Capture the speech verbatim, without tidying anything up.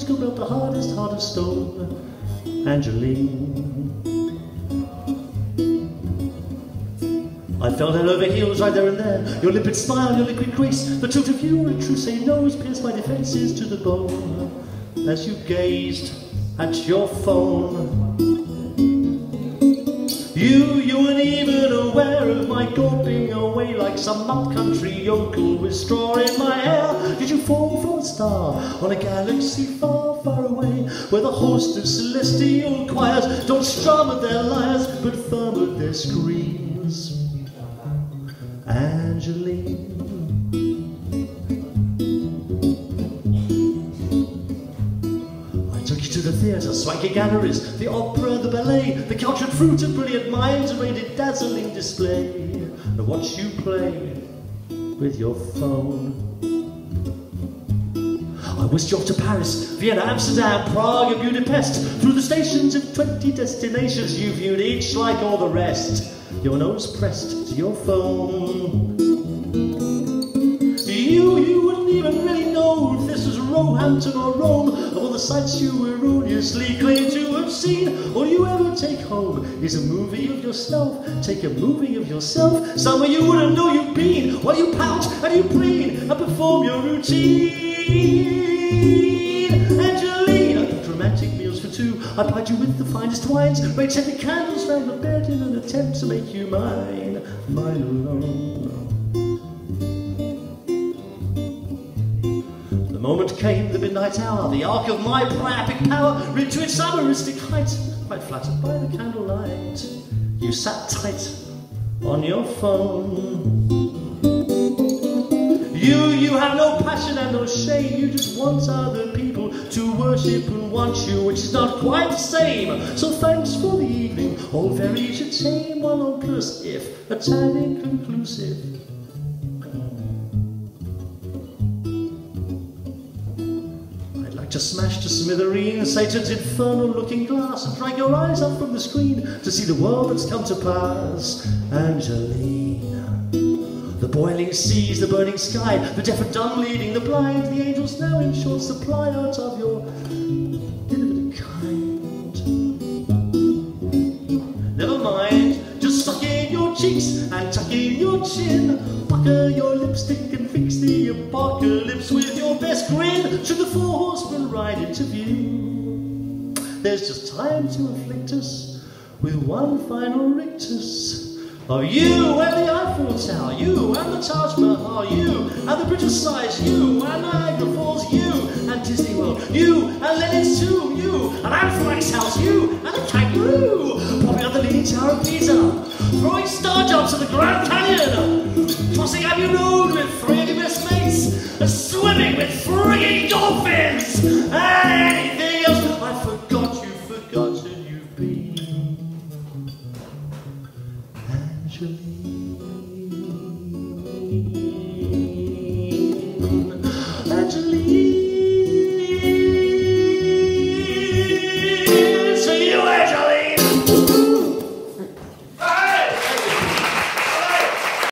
rose could melt the hardest heart of stone. Angeline. I fell head over heels right there and there. Your limpid smile, your liquid grace, the tilt of your retroussé nose pierced my defences to the bone. As you gazed at your phone, you, you weren't even aware of my gulping away like some up-country yokel with straw in my hair. Did you fall from a star on a galaxy far, far away, where the host of celestial choirs don't strum at their lyres but firm at their screens? Angeline. I took you to the theatre, swanky galleries, the opera, the ballet, the cultured fruit of brilliant minds, arrayed dazzling display. And watch you play with your phone. I whisked you off to Paris, Vienna, Amsterdam, Prague and Budapest. Through the stations of twenty destinations, you viewed each like all the rest, your nose pressed to your phone. You, you wouldn't even really know if this was Roehampton or Rome, of all the sights you erroneously claim to have seen. All you ever take home is a movie of yourself. Take a movie of yourself somewhere you wouldn't know you've been, while you pout and you plead and perform your routine. Angeline, I cooked romantic meals for two. I plied you with the finest wines, made scented candles round the bed in an attempt to make you mine, mine alone. The moment came, the midnight hour, the arc of my priapic power reached to its summeristic height, quite flattered by the candlelight. You sat tight on your phone. You, you have no passion and no shame, you just want other people to worship and want you, which is not quite the same. So thanks for the evening, all very entertaining, one on plus, if a tad inconclusive. I'd like to smash to smithereens Satan's infernal looking glass and drag your eyes up from the screen to see the world that's come to pass. Angeline. The boiling seas, the burning sky, the deaf and dumb leading the blind, the angels now in short supply out of your infinite kind. Never mind, just suck in your cheeks and tuck in your chin, pucker your lipstick and fix the apocalypse with your best grin. Should the four horsemen ride into view, there's just time to afflict us with one final rictus of you and the Eiffel Tower, you and the Taj Mahal, you and the Bridge of Sighs, you and Niagara Falls, you and Disney World, you and Lenin's tomb, you and Anne Frank's house, you and the kangaroo, popping up the Leaning Tower of Pisa, throwing star jumps at the Grand Canyon, tossing Abbey Road with three of your best mates, and swimming with frigging dolphins.